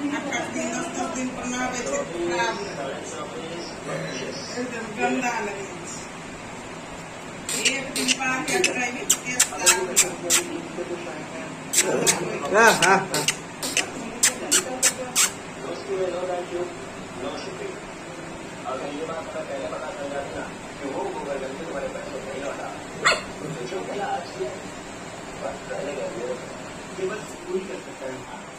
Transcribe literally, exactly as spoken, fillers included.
आठ आठ दिन दस दस दिन पर ना बेचे खराब एकदम गंदा लगे एक दिन पा के ड्राइविंग टेस्ट हाँ हाँ अगर ये बात पता पहले पता चल जाती ना कि वो गूगल करके तुम्हारे पैसे नहीं लौटा तो जो पहला आज बस पहले कर ये बस पूरी कर सकता है।